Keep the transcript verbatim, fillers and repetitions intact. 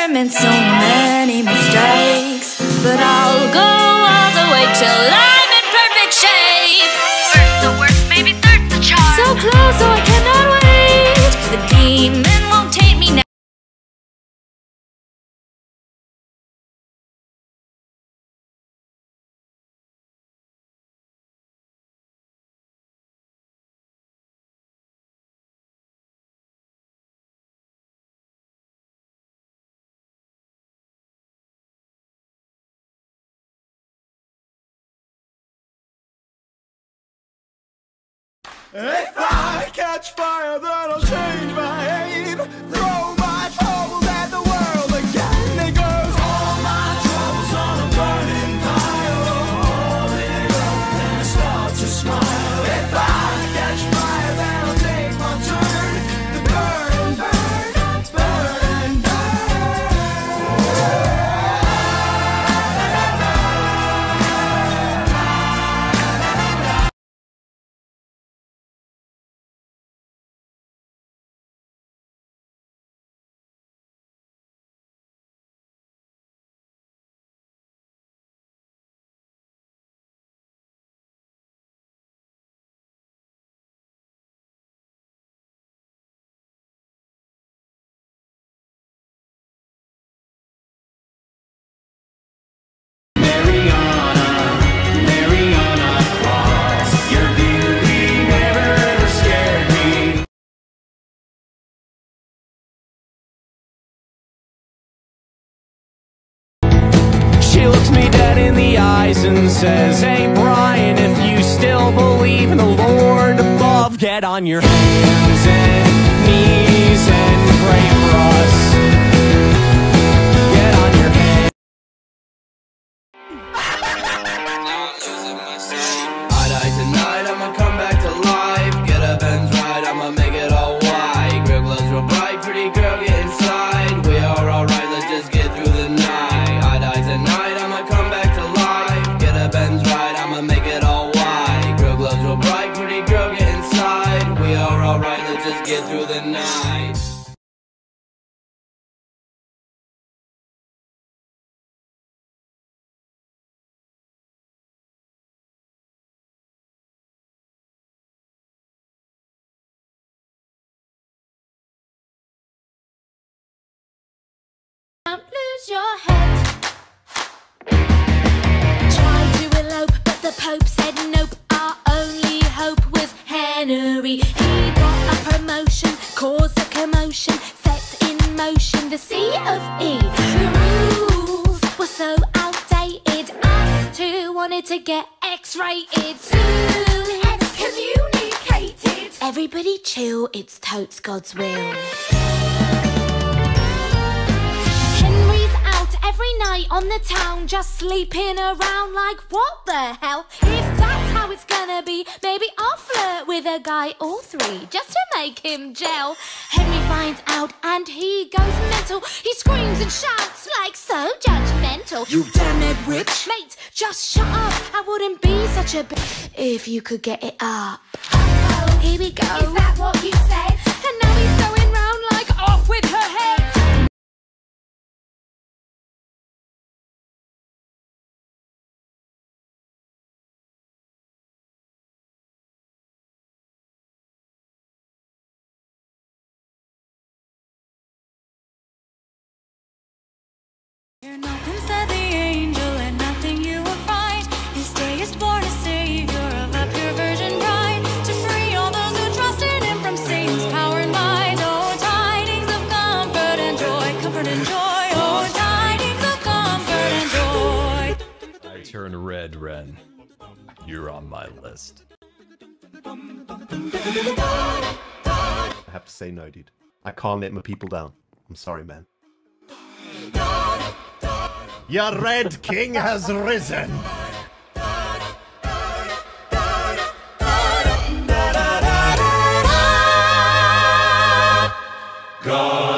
experiment, so many mistakes, but I'll go all the way till I'm in perfect shape. First the worst, maybe third's the charm. So close, so I cannot wait. The demon won't take me now. If I catch fire, then I'll change my aim. Throw my troubles at the world again. It goes all my troubles on a burning pile. All it up and I start to smile. If I catch fire, then I'll take my turn to burn, burn, burn, burn. She looks me dead in the eyes and says, hey Brian, if you still believe in the Lord above, get on your hands and knees and pray for us. Get on your hands. I die tonight, I'ma come back to life. Get up and ride, I'ma make it all white. Girl glows real bright, pretty girl get inside. We are alright, let's just get through the night. I die tonight, I'ma come back to life. Get up and ride, I'ma make it all white. Girl glows real bright, pretty girl get inside. We are alright, let's just get through the night. Don't lose your head. Tried to elope, but the Pope said nope. Our only hope was Henry. He got a promotion, caused a commotion, set in motion the C of E. The rules were so outdated, us two wanted to get X-rated. Soon excommunicated. Everybody chill, it's totes God's will. Henry's out every night on the town, just sleeping around like what the hell? If that's how it's gonna be, maybe I'll flirt with a guy or three, just to make him gel. Henry finds out and he goes mental. He screams and shouts like so judgmental. You damn it witch! Mate, just shut up. I wouldn't be such a bitch if you could get it up. Uh-oh, here we go. Is that what you said? And now he's going round like off with her head. You're nothing, said the angel, and nothing you will find. His day is born a savior of a pure virgin bride, to free all those who trust in him from Satan's power and might. Oh, tidings of comfort and joy, comfort and joy. Oh, tidings of comfort and joy. I turn red, Ren. You're on my list. I have to say no, dude. I can't let my people down. I'm sorry, man. Your Red King has risen! God.